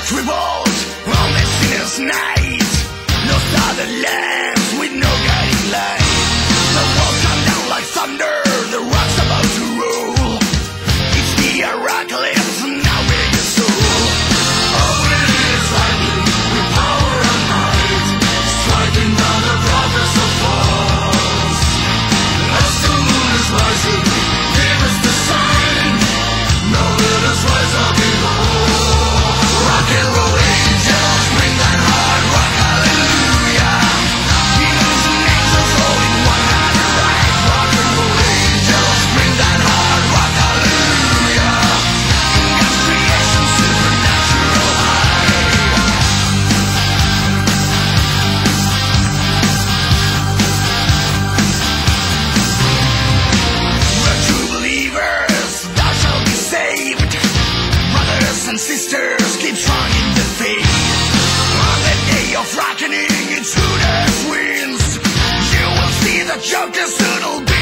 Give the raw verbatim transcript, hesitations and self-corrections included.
revolt on the sinner's night. No southern lands with no guiding light. The walls come down like thunder, the rock's about to roll. It's the Heracles, now big as soul. Open is lightning with power and might, striking down the prophets of falls. As the moon is rising, give us the sign. Now let us rise up in all. Rock and roll angels, bring that hard rock, hallelujah. Demons and angels holding one hand right. Rock and roll angels, bring that hard rock, hallelujah. In God's creation, supernatural high. We're true believers, thou shalt be saved. Brothers and sisters, keep strong in the faith. On the day of reckoning, it's who that wins. You will see the Joker soon will be.